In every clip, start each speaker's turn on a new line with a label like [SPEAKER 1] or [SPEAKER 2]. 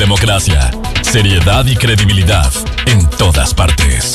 [SPEAKER 1] democracia, seriedad y credibilidad en todas partes.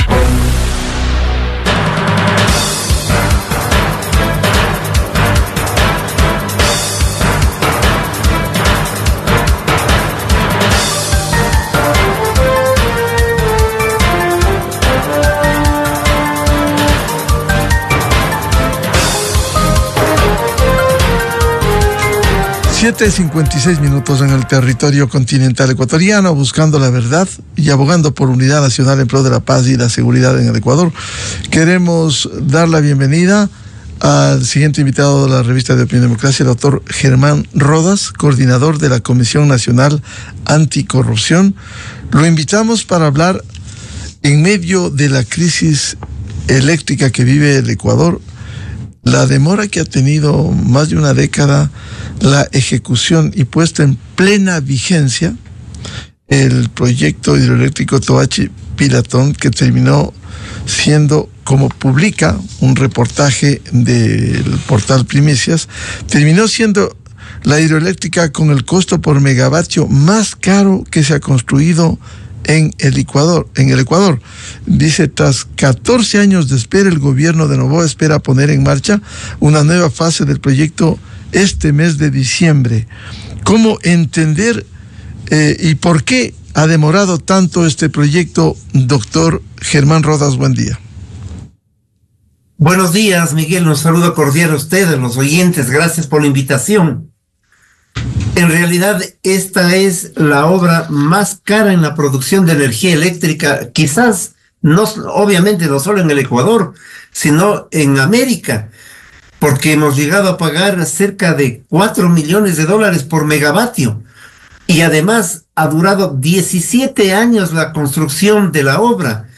[SPEAKER 2] Siete 56 minutos en el territorio continental ecuatoriano, buscando la verdad y abogando por unidad nacional en pro de la paz y la seguridad en el Ecuador. Queremos dar la bienvenida al siguiente invitado de la revista de Opinión y Democracia, el doctor Germán Rodas, coordinador de la Comisión Nacional Anticorrupción. Lo invitamos para hablar en medio de la crisis eléctrica que vive el Ecuador, la demora que ha tenido más de una década, la ejecución y puesta en plena vigencia el proyecto hidroeléctrico Toachi-Pilatón, que terminó siendo, como publica un reportaje del portal Primicias, terminó siendo la hidroeléctrica con el costo por megavatio más caro que se ha construido en el Ecuador. Dice, tras 14 años de espera, el gobierno de Noboa espera poner en marcha una nueva fase del proyecto este mes de diciembre. ¿Cómo entender y por qué ha demorado tanto este proyecto, doctor Germán Rodas? Buen día.
[SPEAKER 3] Buenos días, Miguel. Un saludo cordial a ustedes, los oyentes. Gracias por la invitación. En realidad, esta es la obra más cara en la producción de energía eléctrica, quizás, no, obviamente no solo en el Ecuador, sino en América, porque hemos llegado a pagar cerca de $4 millones por megavatio. Y además ha durado 17 años la construcción de la obra.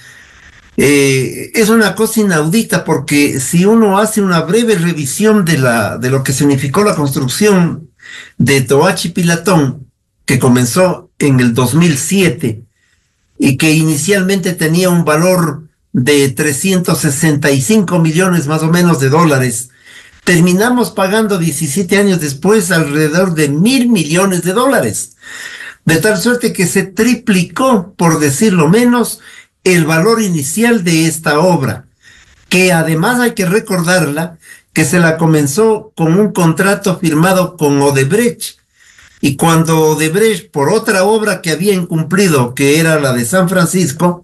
[SPEAKER 3] Es una cosa inaudita, porque si uno hace una breve revisión de lo que significó la construcción de Toachi-Pilatón, que comenzó en el 2007 y que inicialmente tenía un valor de 365 millones más o menos de dólares, terminamos pagando 17 años después alrededor de $1.000 millones, de tal suerte que se triplicó, por decirlo menos, el valor inicial de esta obra, que además hay que recordarla, que se la comenzó con un contrato firmado con Odebrecht, y cuando Odebrecht, por otra obra que había incumplido, que era la de San Francisco,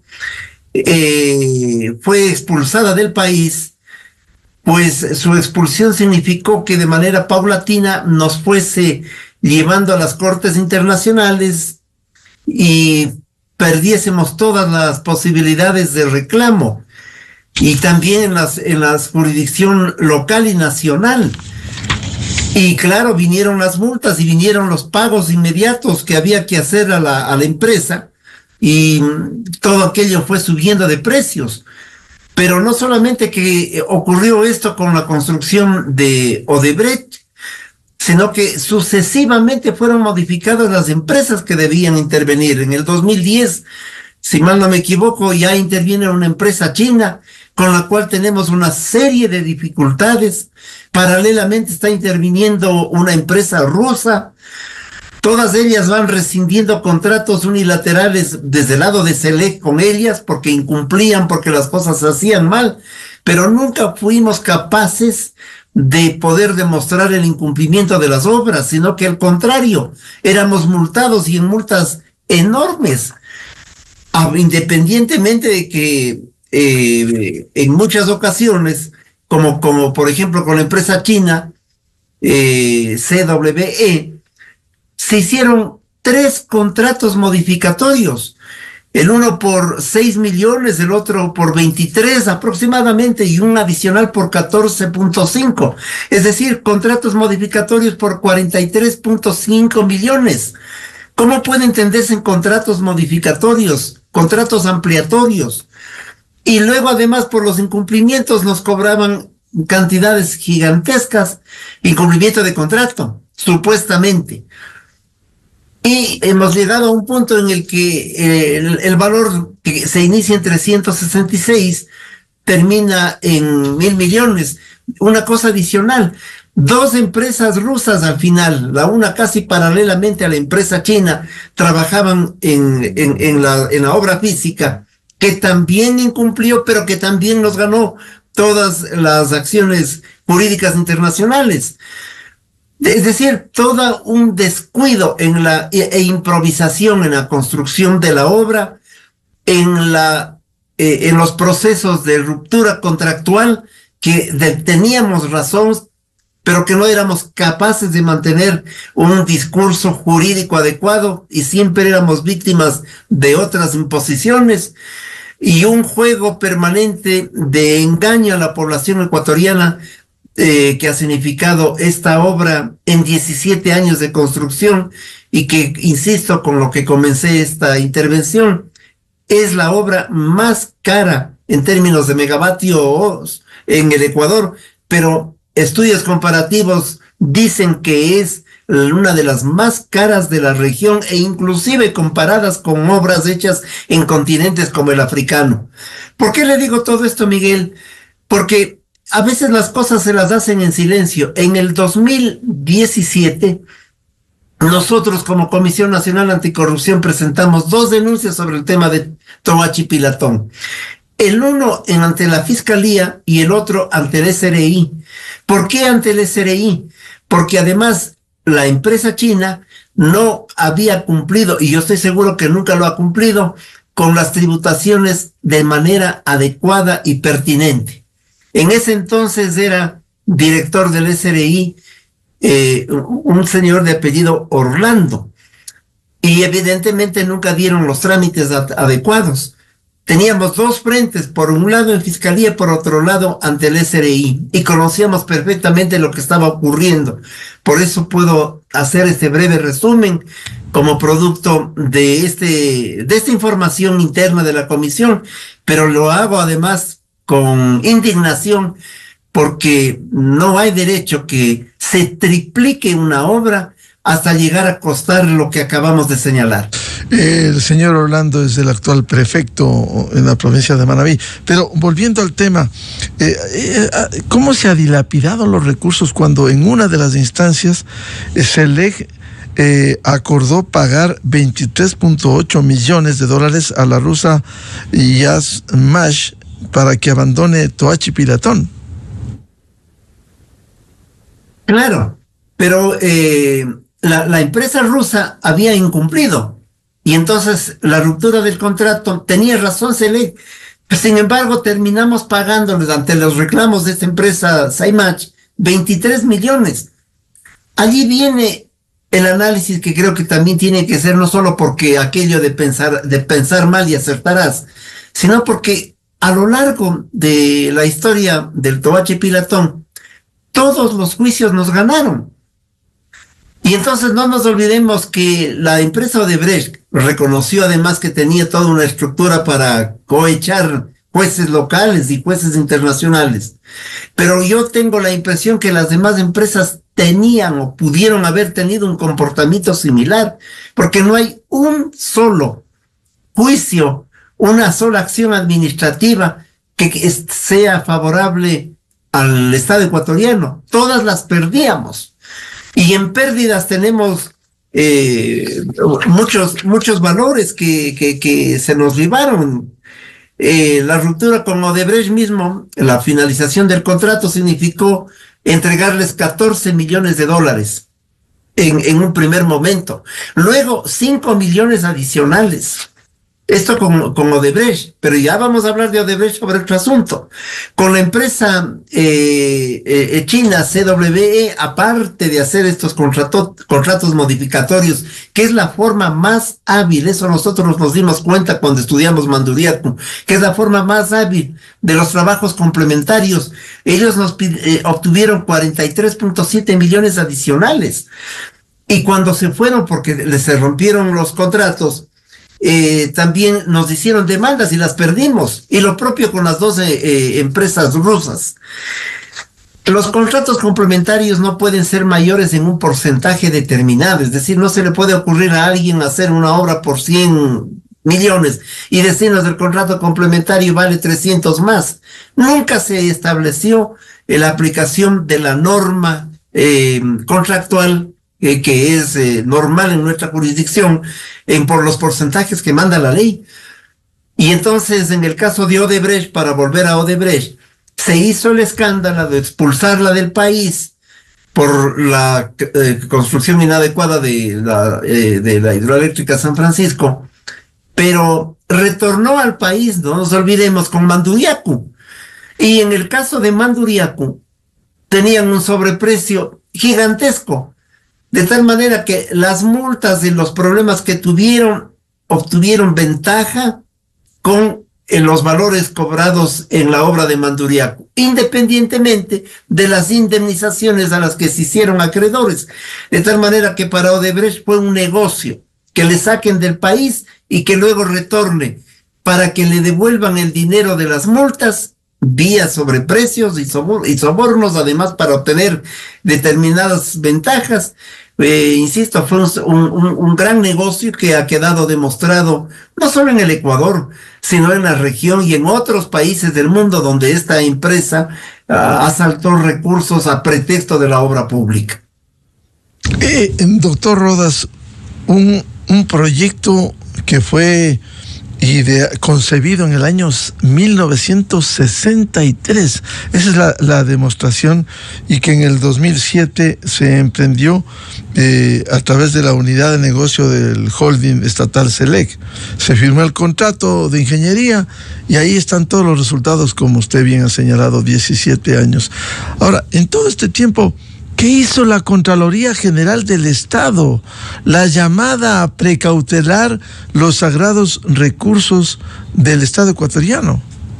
[SPEAKER 3] fue expulsada del país, pues su expulsión significó que de manera paulatina nos fuese llevando a las cortes internacionales y perdiésemos todas las posibilidades de reclamo, y también en la jurisdicción local y nacional. Y claro, vinieron las multas y vinieron los pagos inmediatos que había que hacer a la empresa, y todo aquello fue subiendo de precios. Pero no solamente que ocurrió esto con la construcción de Odebrecht, sino que sucesivamente fueron modificadas las empresas que debían intervenir. En el 2010, si mal no me equivoco, ya interviene una empresa china, con la cual tenemos una serie de dificultades. Paralelamente está interviniendo una empresa rusa. Todas ellas van rescindiendo contratos unilaterales desde el lado de SELEC con ellas, porque incumplían, porque las cosas se hacían mal, pero nunca fuimos capaces de poder demostrar el incumplimiento de las obras, sino que al contrario, éramos multados, y en multas enormes, independientemente de que en muchas ocasiones, como por ejemplo con la empresa china, CWE, se hicieron 3 contratos modificatorios, el uno por 6 millones, el otro por 23 aproximadamente, y un adicional por 14.5, es decir, contratos modificatorios por 43.5 millones. ¿Cómo puede entenderse en contratos modificatorios, contratos ampliatorios? Y luego, además, por los incumplimientos nos cobraban cantidades gigantescas, incumplimiento de contrato, supuestamente. Y hemos llegado a un punto en el que el valor que se inicia en 366 termina en 1.000 millones. Una cosa adicional, Dos empresas rusas al final, la una casi paralelamente a la empresa china, trabajaban en la obra física, que también incumplió, pero que también nos ganó todas las acciones jurídicas internacionales. Es decir, todo un descuido e improvisación en la construcción de la obra, en los procesos de ruptura contractual, que teníamos razón, pero que no éramos capaces de mantener un discurso jurídico adecuado y siempre éramos víctimas de otras imposiciones, y un juego permanente de engaño a la población ecuatoriana que ha significado esta obra en 17 años de construcción, y que, insisto, con lo que comencé esta intervención, es la obra más cara en términos de megavatios en el Ecuador, pero estudios comparativos dicen que es una de las más caras de la región, e inclusive comparadas con obras hechas en continentes como el africano. ¿Por qué le digo todo esto, Miguel? Porque a veces las cosas se las hacen en silencio. En el 2017, nosotros como Comisión Nacional Anticorrupción presentamos 2 denuncias sobre el tema de Toachi-Pilatón. El uno ante la Fiscalía y el otro ante el SRI. ¿Por qué ante el SRI? Porque además la empresa china no había cumplido, y yo estoy seguro que nunca lo ha cumplido, con las tributaciones de manera adecuada y pertinente. En ese entonces era director del SRI un señor de apellido Orlando, y evidentemente nunca dieron los trámites adecuados. Teníamos 2 frentes, por un lado en Fiscalía, por otro lado ante el SRI, y conocíamos perfectamente lo que estaba ocurriendo. Por eso puedo hacer este breve resumen como producto de esta información interna de la comisión, pero lo hago además con indignación, porque no hay derecho que se triplique una obra hasta llegar a costar lo que acabamos de señalar.
[SPEAKER 2] El señor Orlando es el actual prefecto en la provincia de Manabí. Pero volviendo al tema, ¿cómo se ha dilapidado los recursos cuando en una de las instancias SELEC acordó pagar $23.8 millones a la rusa Yasmash para que abandone Toachi-Pilatón?
[SPEAKER 3] Claro, pero la empresa rusa había incumplido, y entonces la ruptura del contrato, tenía razón SELEC. Sin embargo, terminamos pagándoles ante los reclamos de esta empresa Saimach 23 millones. Allí viene el análisis que creo que también tiene que ser, no solo porque aquello de pensar mal y acertarás, sino porque a lo largo de la historia del Toachi-Pilatón, todos los juicios nos ganaron. Y entonces no nos olvidemos que la empresa Odebrecht reconoció además que tenía toda una estructura para cohechar jueces locales y jueces internacionales. Pero yo tengo la impresión que las demás empresas tenían o pudieron haber tenido un comportamiento similar, porque no hay un solo juicio, una sola acción administrativa que sea favorable al Estado ecuatoriano. Todas las perdíamos. Y en pérdidas tenemos muchos valores que se nos libaron. La ruptura con Odebrecht mismo, la finalización del contrato significó entregarles $14 millones en un primer momento. Luego 5 millones adicionales. Esto con Odebrecht, pero ya vamos a hablar de Odebrecht sobre otro asunto. Con la empresa china CWE, aparte de hacer estos contratos modificatorios, que es la forma más hábil, eso nosotros nos dimos cuenta cuando estudiamos Manduriato, que es la forma más hábil de los trabajos complementarios, ellos nos obtuvieron 43.7 millones adicionales. Y cuando se fueron, porque les rompieron los contratos, también nos hicieron demandas y las perdimos, y lo propio con las 12 empresas rusas. Los contratos complementarios no pueden ser mayores en un porcentaje determinado, es decir, no se le puede ocurrir a alguien hacer una obra por 100 millones y decirnos el contrato complementario vale 300 más. Nunca se estableció la aplicación de la norma contractual que es normal en nuestra jurisdicción por los porcentajes que manda la ley. Y entonces, en el caso de Odebrecht, para volver a Odebrecht, se hizo el escándalo de expulsarla del país por la construcción inadecuada de la hidroeléctrica San Francisco, pero retornó al país, no nos olvidemos, con Manduriacu. Y en el caso de Manduriacu, tenían un sobreprecio gigantesco, de tal manera que las multas y los problemas que obtuvieron ventaja con los valores cobrados en la obra de Manduriacu, independientemente de las indemnizaciones a las que se hicieron acreedores. De tal manera que para Odebrecht fue un negocio que le saquen del país y que luego retorne para que le devuelvan el dinero de las multas vía sobreprecios y sobornos, además para obtener determinadas ventajas. Insisto, fue un gran negocio que ha quedado demostrado no solo en el Ecuador, sino en la región y en otros países del mundo donde esta empresa asaltó recursos a pretexto de la obra pública.
[SPEAKER 2] Doctor Rodas, un proyecto que fue concebido en el año 1963. Esa es la demostración, y que en el 2007 se emprendió a través de la unidad de negocio del holding estatal Selec. Se firmó el contrato de ingeniería y ahí están todos los resultados, como usted bien ha señalado, 17 años. Ahora, en todo este tiempo, ¿qué hizo la Contraloría General del Estado? La llamada a precautelar los sagrados recursos del Estado ecuatoriano.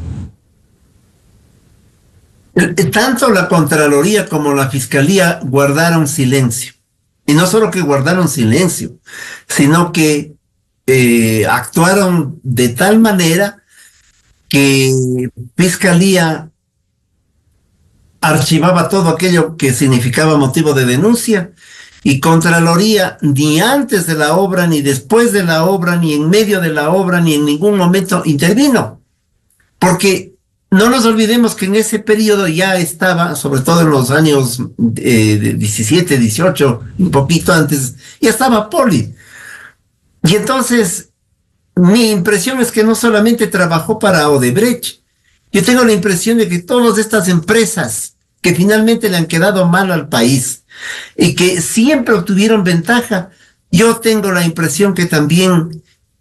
[SPEAKER 3] Tanto la Contraloría como la Fiscalía guardaron silencio. Y no solo que guardaron silencio, sino que actuaron de tal manera que Fiscalía archivaba todo aquello que significaba motivo de denuncia, y Contraloría ni antes de la obra, ni después de la obra, ni en medio de la obra, ni en ningún momento intervino. Porque no nos olvidemos que en ese periodo ya estaba, sobre todo en los años 17, 18, un poquito antes, ya estaba Poli. Y entonces, mi impresión es que no solamente trabajó para Odebrecht, yo tengo la impresión de que todas estas empresas que finalmente le han quedado mal al país y que siempre obtuvieron ventaja, yo tengo la impresión que también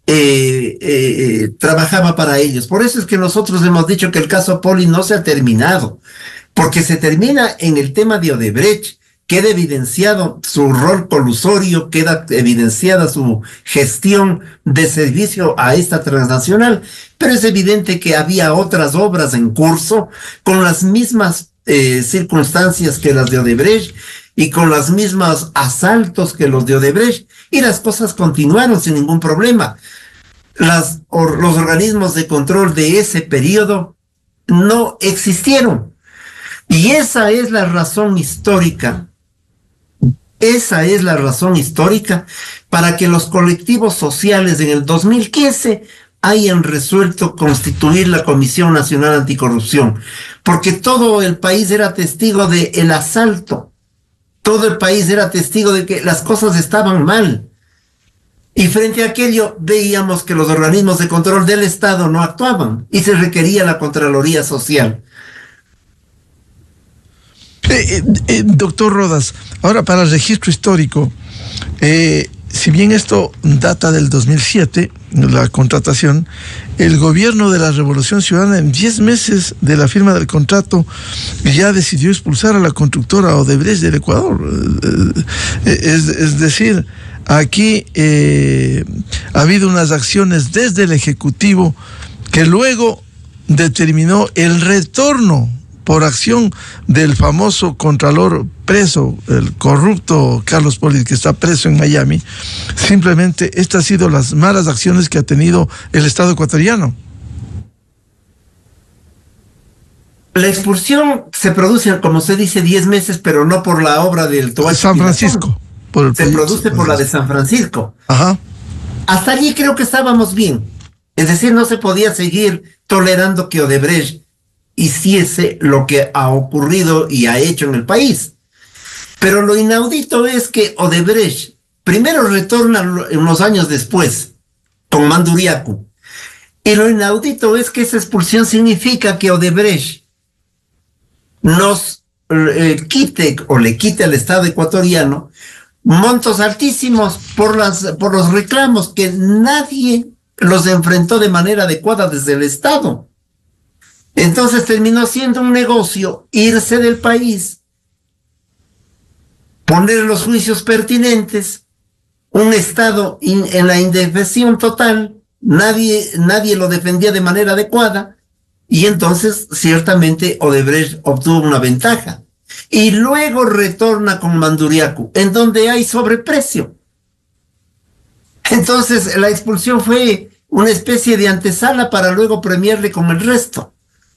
[SPEAKER 3] trabajaba para ellos. Por eso es que nosotros hemos dicho que el caso Poli no se ha terminado, porque se termina en el tema de Odebrecht. Queda evidenciado su rol colusorio, queda evidenciada su gestión de servicio a esta transnacional, pero es evidente que había otras obras en curso con las mismas circunstancias que las de Odebrecht y con los mismos asaltos que los de Odebrecht, y las cosas continuaron sin ningún problema. Los organismos de control de ese periodo no existieron, y esa es la razón histórica. Esa es la razón histórica para que los colectivos sociales en el 2015 hayan resuelto constituir la Comisión Nacional Anticorrupción, porque todo el país era testigo del asalto, todo el país era testigo de que las cosas estaban mal, y frente a aquello veíamos que los organismos de control del Estado no actuaban y se requería la Contraloría Social.
[SPEAKER 2] Doctor Rodas, ahora para el registro histórico, si bien esto data del 2007, la contratación, el gobierno de la Revolución Ciudadana en 10 meses de la firma del contrato ya decidió expulsar a la constructora Odebrecht del Ecuador. Es decir, aquí ha habido unas acciones desde el Ejecutivo que luego determinó el retorno por acción del famoso contralor preso, el corrupto Carlos Poli, que está preso en Miami. Simplemente estas han sido las malas acciones que ha tenido el Estado ecuatoriano.
[SPEAKER 3] La expulsión se produce, como se dice, 10 meses, pero no por la obra del Toachi
[SPEAKER 2] San Francisco.
[SPEAKER 3] Se produce por la de San Francisco.
[SPEAKER 2] Ajá.
[SPEAKER 3] Hasta allí creo que estábamos bien. Es decir, no se podía seguir tolerando que Odebrecht hiciese lo que ha ocurrido y ha hecho en el país. Pero lo inaudito es que Odebrecht primero retorna unos años después con Manduriacu. Y lo inaudito es que esa expulsión significa que Odebrecht nos quite o le quite al Estado ecuatoriano montos altísimos por los reclamos que nadie los enfrentó de manera adecuada desde el Estado. Entonces terminó siendo un negocio irse del país, poner los juicios pertinentes, un Estado en la indefensión total, nadie lo defendía de manera adecuada, y entonces ciertamente Odebrecht obtuvo una ventaja. Y luego retorna con Manduriacu, en donde hay sobreprecio. Entonces la expulsión fue una especie de antesala para luego premiarle con el resto.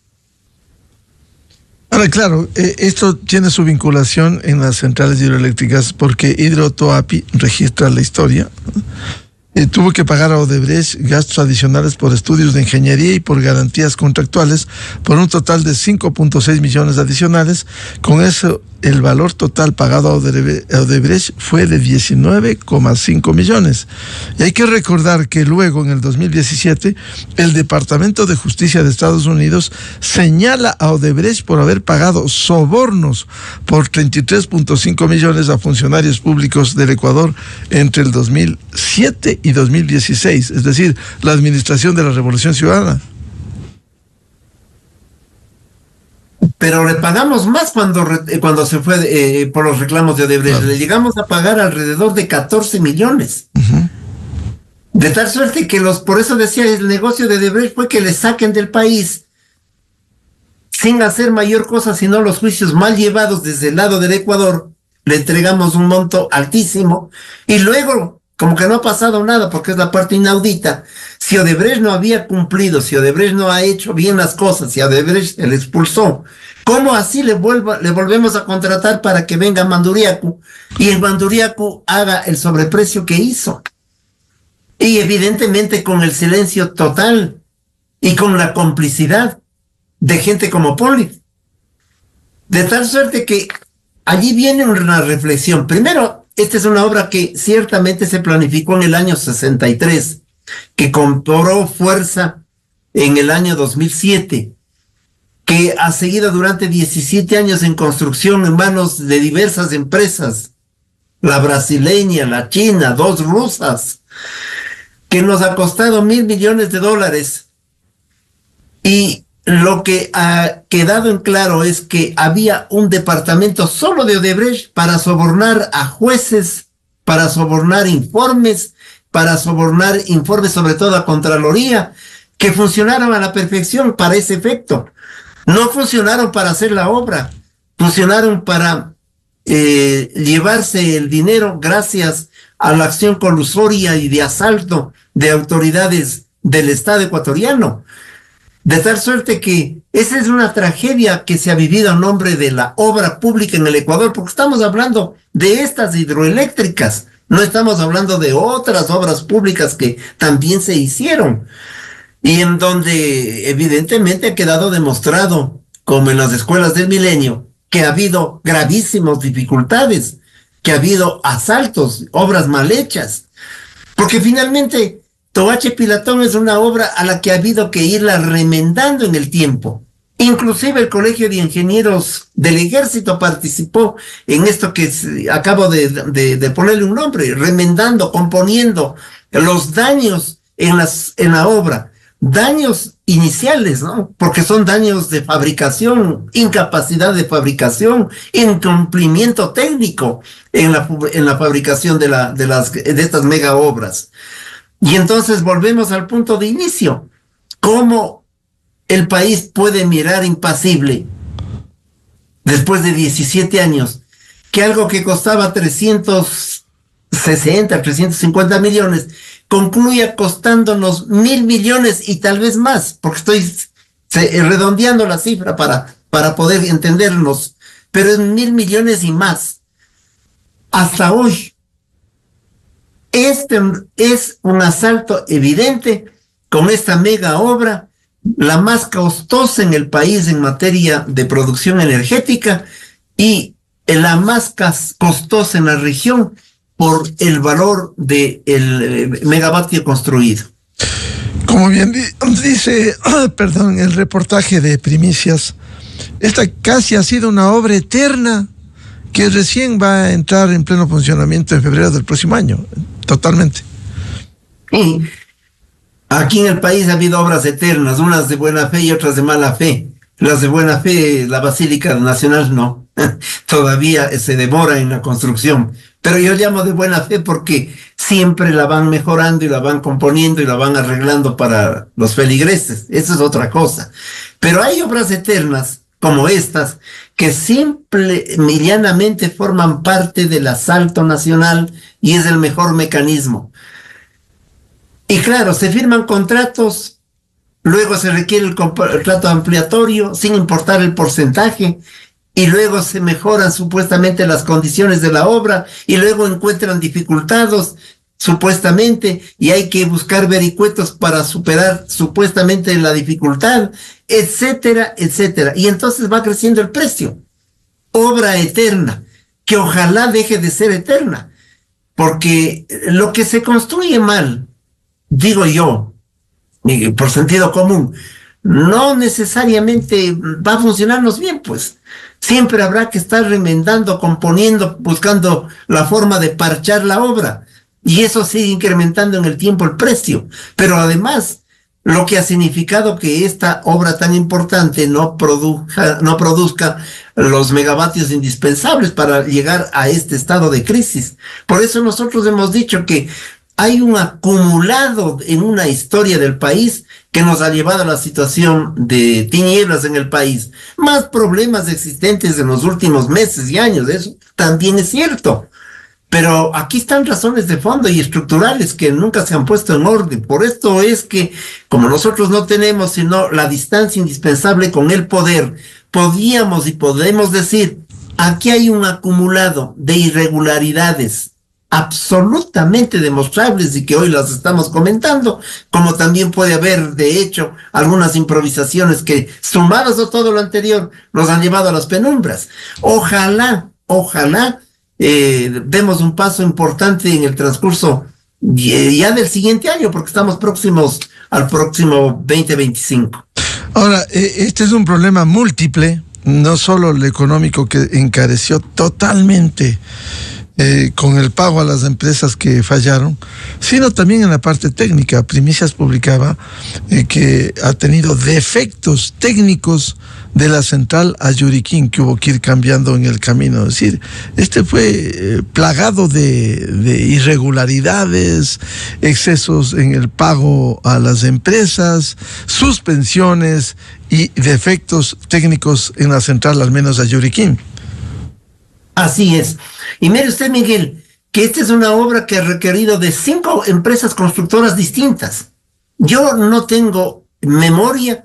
[SPEAKER 2] Ahora, claro, esto tiene su vinculación en las centrales hidroeléctricas porque Hidrotoapi registra la historia. Tuvo que pagar a Odebrecht gastos adicionales por estudios de ingeniería y por garantías contractuales por un total de 5.6 millones adicionales. Con eso, el valor total pagado a Odebrecht fue de 19,5 millones. Y hay que recordar que luego, en el 2017, el Departamento de Justicia de Estados Unidos señala a Odebrecht por haber pagado sobornos por 33.5 millones a funcionarios públicos del Ecuador entre el 2007 y 2016, es decir, la administración de la Revolución Ciudadana.
[SPEAKER 3] Pero le pagamos más cuando se fue por los reclamos de Odebrecht. Claro. Le llegamos a pagar alrededor de 14 millones. Uh-huh. De tal suerte que por eso decía, el negocio de Odebrecht fue que le saquen del país sin hacer mayor cosa, sino los juicios mal llevados desde el lado del Ecuador. Le entregamos un monto altísimo y luego, como que no ha pasado nada, porque es la parte inaudita. Si Odebrecht no había cumplido, si Odebrecht no ha hecho bien las cosas, si Odebrecht se le expulsó, ¿cómo así le volvemos a contratar para que venga Manduriacu y el Manduriacu haga el sobreprecio que hizo? Y evidentemente con el silencio total y con la complicidad de gente como Polit. De tal suerte que allí viene una reflexión. Primero, esta es una obra que ciertamente se planificó en el año 63, que cobró fuerza en el año 2007, que ha seguido durante 17 años en construcción en manos de diversas empresas, la brasileña, la china, 2 rusas, que nos ha costado $1.000 millones. Y lo que ha quedado en claro es que había un departamento solo de Odebrecht para sobornar a jueces, para sobornar informes sobre todo a Contraloría, que funcionaron a la perfección para ese efecto. No funcionaron para hacer la obra, funcionaron para llevarse el dinero gracias a la acción colusoria y de asalto de autoridades del Estado ecuatoriano. De tal suerte que esa es una tragedia que se ha vivido a nombre de la obra pública en el Ecuador, porque estamos hablando de estas hidroeléctricas, no estamos hablando de otras obras públicas que también se hicieron, y en donde evidentemente ha quedado demostrado, como en las escuelas del milenio, que ha habido gravísimas dificultades, que ha habido asaltos, obras mal hechas, porque finalmente Toache Pilatón es una obra a la que ha habido que irla remendando en el tiempo. Inclusive el Colegio de Ingenieros del Ejército participó en esto que acabo de ponerle un nombre, remendando, componiendo los daños en la obra. Daños iniciales, ¿no? Porque son daños de fabricación, incapacidad de fabricación, incumplimiento técnico en la fabricación de estas mega obras. Y entonces volvemos al punto de inicio. ¿Cómo el país puede mirar impasible después de 17 años que algo que costaba 350 millones concluya costándonos 1.000 millones y tal vez más? Porque estoy redondeando la cifra para poder entendernos, pero es 1.000 millones y más. Hasta hoy. Este es un asalto evidente con esta mega obra, la más costosa en el país en materia de producción energética, y la más costosa en la región por el valor del megavatio construido.
[SPEAKER 2] Como bien dice, perdón, el reportaje de Primicias, esta casi ha sido una obra eterna que recién va a entrar en pleno funcionamiento en febrero del próximo año, totalmente.
[SPEAKER 3] Y aquí en el país ha habido obras eternas, unas de buena fe y otras de mala fe. Las de buena fe, la Basílica Nacional no, todavía se demora en la construcción, pero yo llamo de buena fe porque siempre la van mejorando y la van componiendo y la van arreglando para los feligreses, eso es otra cosa. Pero hay obras eternas como estas que simple y llanamente forman parte del asalto nacional y es el mejor mecanismo. Y claro, se firman contratos. Luego se requiere el contrato ampliatorio sin importar el porcentaje y luego se mejoran supuestamente las condiciones de la obra y luego encuentran dificultades supuestamente y hay que buscar vericuetos para superar supuestamente la dificultad, etcétera, etcétera. Y entonces va creciendo el precio. Obra eterna, que ojalá deje de ser eterna, porque lo que se construye mal, digo yo, por sentido común, no necesariamente va a funcionarnos bien, pues. Siempre habrá que estar remendando, componiendo, buscando la forma de parchar la obra. Y eso sigue incrementando en el tiempo el precio. Pero además, lo que ha significado que esta obra tan importante no produzca los megavatios indispensables para llegar a este estado de crisis. Por eso nosotros hemos dicho que hay un acumulado en una historia del país que nos ha llevado a la situación de tinieblas en el país. Más problemas existentes en los últimos meses y años, eso también es cierto. Pero aquí están razones de fondo y estructurales que nunca se han puesto en orden. Por esto es que, como nosotros no tenemos sino la distancia indispensable con el poder, podíamos y podemos decir, aquí hay un acumulado de irregularidades absolutamente demostrables y que hoy las estamos comentando, como también puede haber, de hecho, algunas improvisaciones que, sumadas a todo lo anterior, nos han llevado a las penumbras. Ojalá demos un paso importante en el transcurso ya del siguiente año, porque estamos próximos al próximo 2025.
[SPEAKER 2] Ahora, este es un problema múltiple, no solo el económico que encareció totalmente con el pago a las empresas que fallaron, sino también en la parte técnica. Primicias publicaba que ha tenido defectos técnicos de la central a Yuriquín, que hubo que ir cambiando en el camino. Es decir, este fue plagado de irregularidades, excesos en el pago a las empresas, suspensiones y defectos técnicos en la central, al menos a Yuriquín.
[SPEAKER 3] Así es. Y mire usted, Miguel, que esta es una obra que ha requerido de 5 empresas constructoras distintas. Yo no tengo memoria,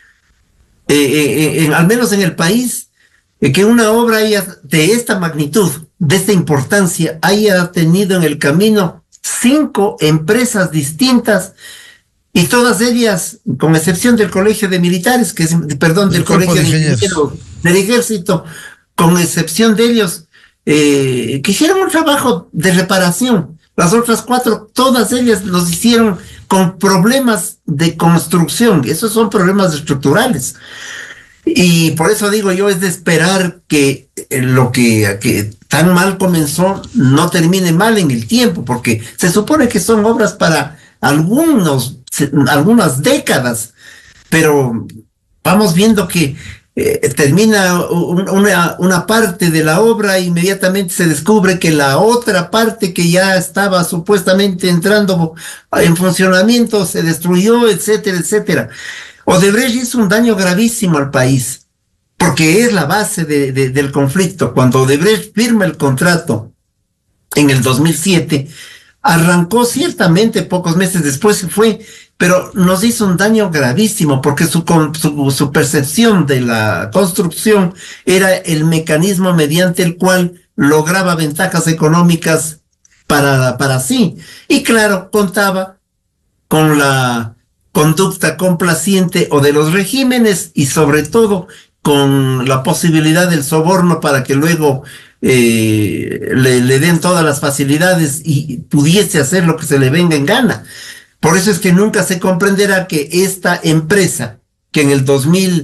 [SPEAKER 3] al menos en el país, que una obra de esta magnitud, de esta importancia, haya tenido en el camino 5 empresas distintas y todas ellas, con excepción del Colegio de Militares, del Colegio de Ingenieros del Ejército, con excepción de ellos, que hicieron un trabajo de reparación. Las otras 4, todas ellas los hicieron con problemas de construcción. Esos son problemas estructurales. Y por eso digo yo, es de esperar que lo que tan mal comenzó no termine mal en el tiempo, porque se supone que son obras para algunas décadas, pero vamos viendo que termina una parte de la obra e inmediatamente se descubre que la otra parte que ya estaba supuestamente entrando en funcionamiento se destruyó, etcétera, etcétera. Odebrecht hizo un daño gravísimo al país, porque es la base del conflicto. Cuando Odebrecht firma el contrato en el 2007, arrancó ciertamente pocos meses después, se fue, pero nos hizo un daño gravísimo porque su percepción de la construcción era el mecanismo mediante el cual lograba ventajas económicas para sí. Y claro, contaba con la conducta complaciente o de los regímenes y sobre todo con la posibilidad del soborno para que luego le den todas las facilidades y pudiese hacer lo que se le venga en gana. Por eso es que nunca se comprenderá que esta empresa, que en el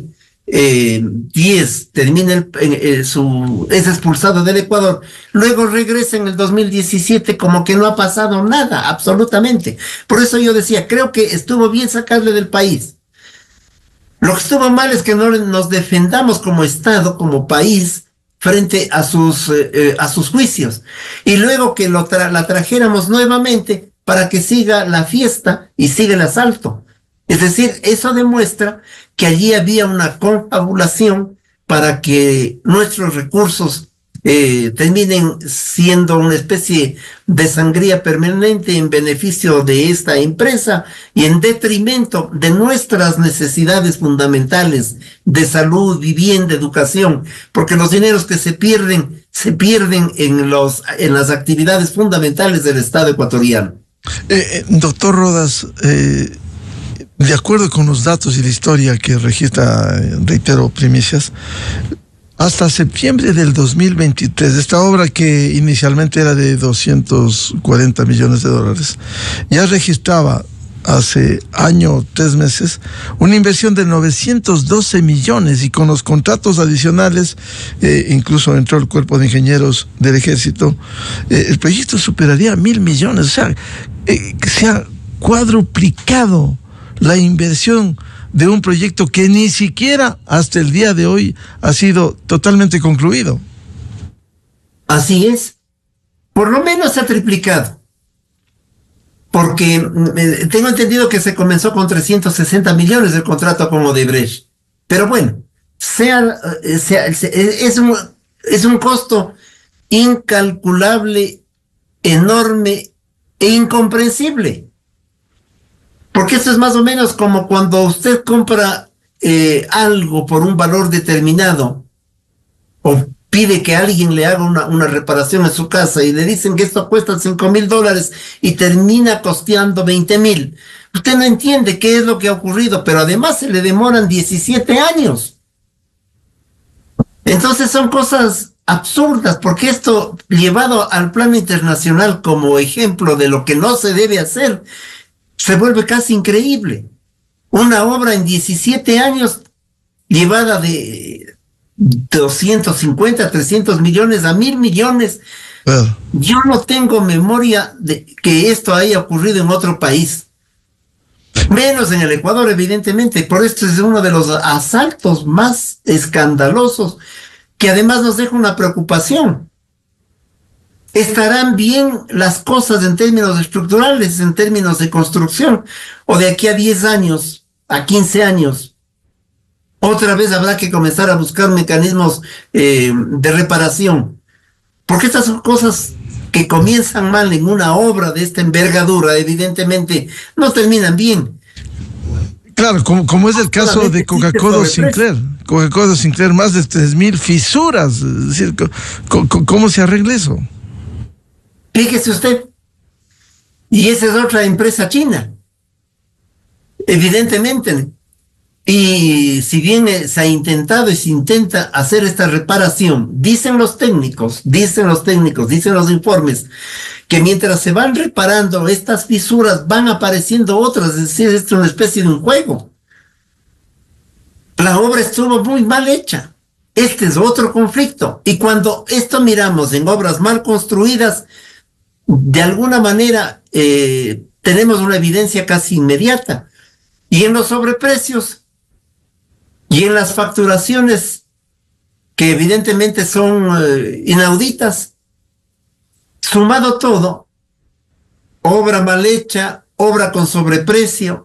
[SPEAKER 3] 2010 termina es expulsado del Ecuador, luego regresa en el 2017 como que no ha pasado nada, absolutamente. Por eso yo decía, creo que estuvo bien sacarle del país. Lo que estuvo mal es que no nos defendamos como Estado, como país, frente a sus juicios. Y luego que la trajéramos nuevamente para que siga la fiesta y siga el asalto. Es decir, eso demuestra que allí había una confabulación para que nuestros recursos terminen siendo una especie de sangría permanente en beneficio de esta empresa y en detrimento de nuestras necesidades fundamentales de salud, vivienda, educación, porque los dineros que se pierden en las actividades fundamentales del Estado ecuatoriano.
[SPEAKER 2] Doctor Rodas, de acuerdo con los datos y la historia que registra, reitero, Primicias, hasta septiembre del 2023, esta obra que inicialmente era de 240 millones de dólares, ya registraba hace año, 3 meses, una inversión de 912 millones y con los contratos adicionales, incluso entró el Cuerpo de Ingenieros del Ejército, el proyecto superaría 1.000 millones, o sea, se ha cuadruplicado la inversión de un proyecto que ni siquiera hasta el día de hoy ha sido totalmente concluido.
[SPEAKER 3] Así es. Por lo menos se ha triplicado. Porque tengo entendido que se comenzó con 360 millones el contrato con Odebrecht. Pero bueno, es un costo incalculable, enorme e incomprensible. Porque esto es más o menos como cuando usted compra algo por un valor determinado o pide que alguien le haga una reparación en su casa y le dicen que esto cuesta $5,000 y termina costeando 20,000. Usted no entiende qué es lo que ha ocurrido, pero además se le demoran 17 años. Entonces son cosas absurdas, porque esto llevado al plano internacional como ejemplo de lo que no se debe hacer, se vuelve casi increíble. Una obra en 17 años llevada de 250, 300 millones a 1.000 millones. Yo no tengo memoria de que esto haya ocurrido en otro país. Menos en el Ecuador, evidentemente. Por esto es uno de los asaltos más escandalosos que además nos deja una preocupación. ¿Estarán bien las cosas en términos estructurales, en términos de construcción? ¿O de aquí a 10 años, a 15 años, otra vez habrá que comenzar a buscar mecanismos de reparación? Porque estas son cosas que comienzan mal en una obra de esta envergadura, evidentemente no terminan bien.
[SPEAKER 2] Claro, como es el caso de Coca-Cola Sinclair. Coca-Cola Sinclair, más de 3,000 fisuras. Es decir, ¿cómo se arregla eso?
[SPEAKER 3] Fíjese usted, y esa es otra empresa china, evidentemente. Y si bien se ha intentado y se intenta hacer esta reparación, dicen los técnicos, dicen los informes, que mientras se van reparando estas fisuras van apareciendo otras, es decir, esto es una especie de un juego. La obra estuvo muy mal hecha. Este es otro conflicto. Y cuando esto miramos en obras mal construidas, de alguna manera tenemos una evidencia casi inmediata. Y en los sobreprecios y en las facturaciones que evidentemente son inauditas, sumado todo, obra mal hecha, obra con sobreprecio,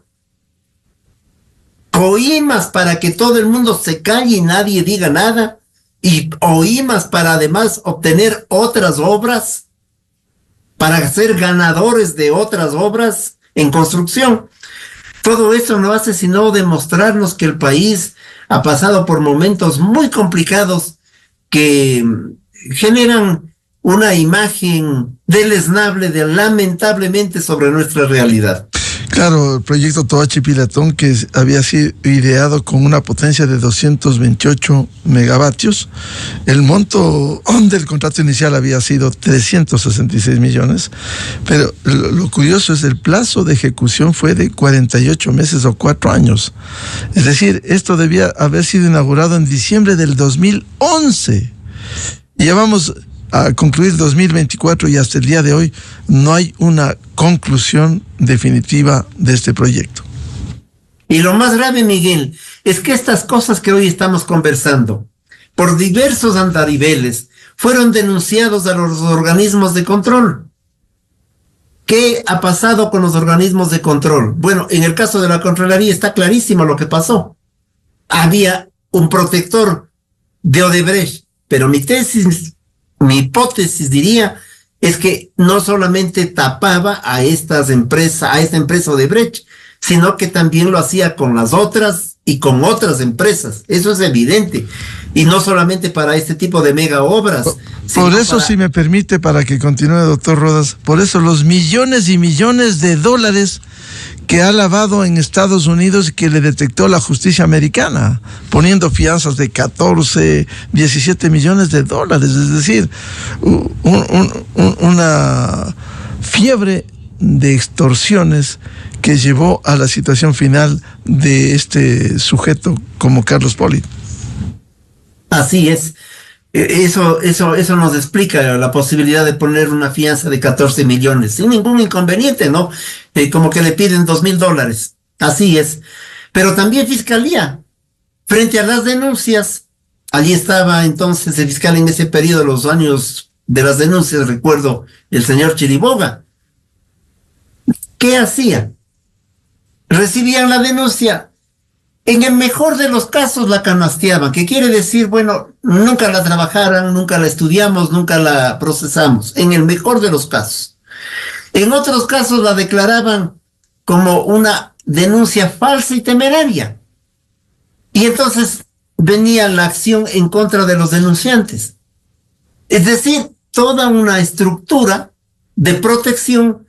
[SPEAKER 3] coimas para que todo el mundo se calle y nadie diga nada, y oimas para además obtener otras obras, para ser ganadores de otras obras en construcción. Todo eso no hace sino demostrarnos que el país ha pasado por momentos muy complicados que generan una imagen deleznable, lamentablemente, sobre nuestra realidad.
[SPEAKER 2] Claro, el proyecto Toachi Pilatón, que había sido ideado con una potencia de 228 megavatios. El monto del contrato inicial había sido 366 millones, pero lo curioso es el plazo de ejecución fue de 48 meses o 4 años. Es decir, esto debía haber sido inaugurado en diciembre del 2011. Y ya vamos a concluir 2024 y hasta el día de hoy no hay una conclusión definitiva de este proyecto.
[SPEAKER 3] Y lo más grave, Miguel, es que estas cosas que hoy estamos conversando, por diversos andariveles, fueron denunciados a los organismos de control. ¿Qué ha pasado con los organismos de control? Bueno, en el caso de la Contraloría está clarísimo lo que pasó. Había un protector de Odebrecht, pero mi hipótesis diría es que no solamente tapaba a estas empresas, a esta empresa Odebrecht, sino que también lo hacía con las otras y con otras empresas. Eso es evidente. Y no solamente para este tipo de mega obras.
[SPEAKER 2] Por eso, si me permite, para que continúe, doctor Rodas, por eso los millones y millones de dólares que ha lavado en Estados Unidos y que le detectó la justicia americana, poniendo fianzas de 14, 17 millones de dólares. Es decir, una fiebre de extorsiones que llevó a la situación final de este sujeto como Carlos Poli.
[SPEAKER 3] Así es. Eso nos explica la posibilidad de poner una fianza de 14 millones, sin ningún inconveniente, ¿no? Como que le piden $2,000. Así es. Pero también Fiscalía, frente a las denuncias, allí estaba entonces el fiscal en ese periodo, los años de las denuncias, recuerdo, el señor Chiriboga. ¿Qué hacía? Recibían la denuncia. En el mejor de los casos la canasteaban, que quiere decir, bueno, nunca la trabajaran, nunca la estudiamos, nunca la procesamos, en el mejor de los casos. En otros casos la declaraban como una denuncia falsa y temeraria. Y entonces venía la acción en contra de los denunciantes. Es decir, toda una estructura de protección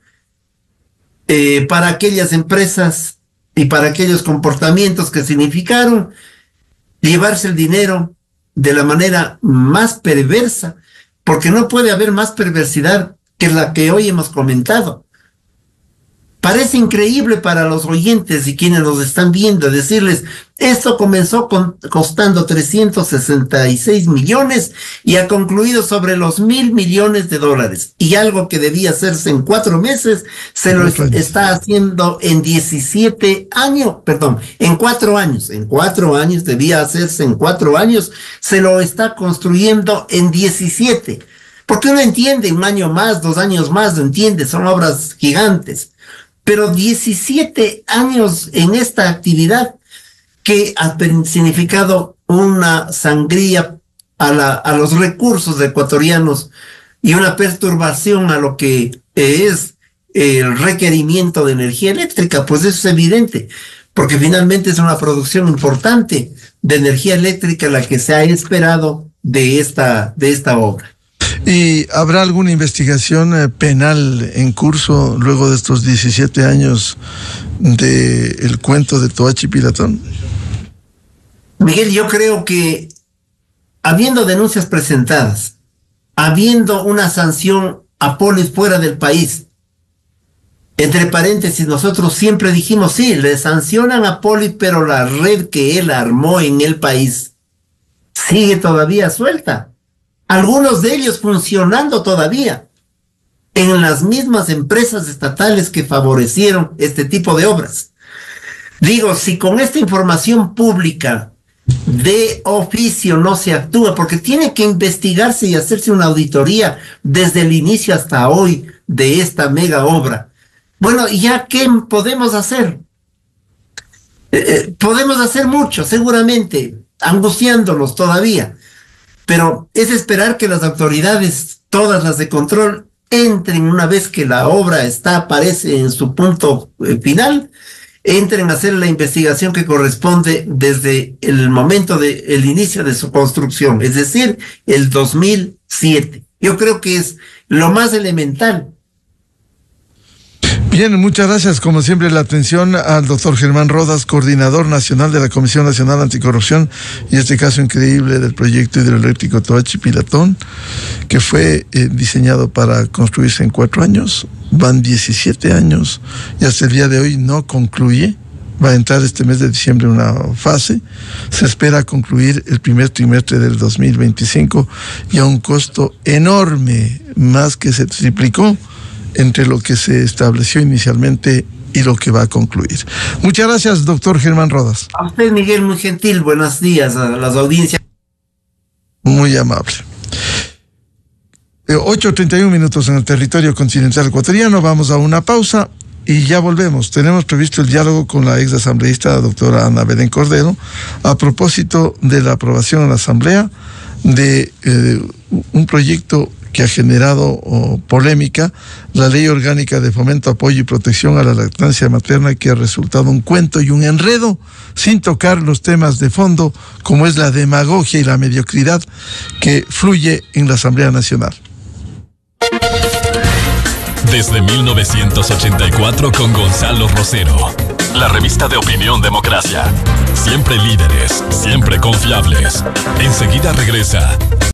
[SPEAKER 3] para aquellas empresas y para aquellos comportamientos que significaron llevarse el dinero de la manera más perversa, porque no puede haber más perversidad que la que hoy hemos comentado. Parece increíble para los oyentes y quienes nos están viendo decirles, esto comenzó costando 366 millones y ha concluido sobre los 1,000 millones de dólares. Y algo que debía hacerse en 4 meses, se lo está haciendo en 17 años, perdón, en 4 años. En 4 años, debía hacerse en 4 años, se lo está construyendo en 17. Porque uno entiende, 1 año más, 2 años más, lo entiende, son obras gigantes. Pero 17 años en esta actividad que ha significado una sangría a los recursos ecuatorianos y una perturbación a lo que es el requerimiento de energía eléctrica, pues eso es evidente, porque finalmente es una producción importante de energía eléctrica la que se ha esperado de esta obra.
[SPEAKER 2] ¿Y habrá alguna investigación penal en curso luego de estos 17 años del cuento de Toachi Pilatón?
[SPEAKER 3] Miguel, yo creo que habiendo denuncias presentadas, habiendo una sanción a Polis fuera del país, entre paréntesis, nosotros siempre dijimos, sí, le sancionan a Polis, pero la red que él armó en el país sigue todavía suelta. Algunos de ellos funcionando todavía en las mismas empresas estatales que favorecieron este tipo de obras. Digo, si con esta información pública de oficio no se actúa, porque tiene que investigarse y hacerse una auditoría desde el inicio hasta hoy de esta mega obra. Bueno, ¿ya qué podemos hacer? Podemos hacer mucho, seguramente, angustiándonos todavía. Pero es esperar que las autoridades, todas las de control, entren una vez que la obra aparece en su punto final, entren a hacer la investigación que corresponde desde el momento del inicio de su construcción, es decir, el 2007. Yo creo que es lo más elemental.
[SPEAKER 2] Bien, muchas gracias. Como siempre, la atención al doctor Germán Rodas, coordinador nacional de la Comisión Nacional Anticorrupción, y este caso increíble del proyecto hidroeléctrico Toachi-Pilatón, que fue diseñado para construirse en 4 años. Van 17 años y hasta el día de hoy no concluye. Va a entrar este mes de diciembre en una fase. Se espera concluir el primer trimestre del 2025 y a un costo enorme, más que se triplicó entre lo que se estableció inicialmente y lo que va a concluir. Muchas gracias, doctor Germán Rodas.
[SPEAKER 3] A usted, Miguel, muy gentil. Buenos días a las audiencias.
[SPEAKER 2] Muy amable. 8:31 minutos en el territorio continental ecuatoriano. Vamos a una pausa y ya volvemos. Tenemos previsto el diálogo con la ex asambleísta doctora Ana Belén Cordero a propósito de la aprobación en la asamblea de un proyecto que ha generado polémica, la Ley Orgánica de Fomento, Apoyo y Protección a la Lactancia Materna, que ha resultado un cuento y un enredo, sin tocar los temas de fondo, como es la demagogia y la mediocridad que fluye en la Asamblea Nacional.
[SPEAKER 1] Desde 1984 con Gonzalo Rosero. La revista de opinión Democracia. Siempre líderes, siempre confiables. Enseguida regresa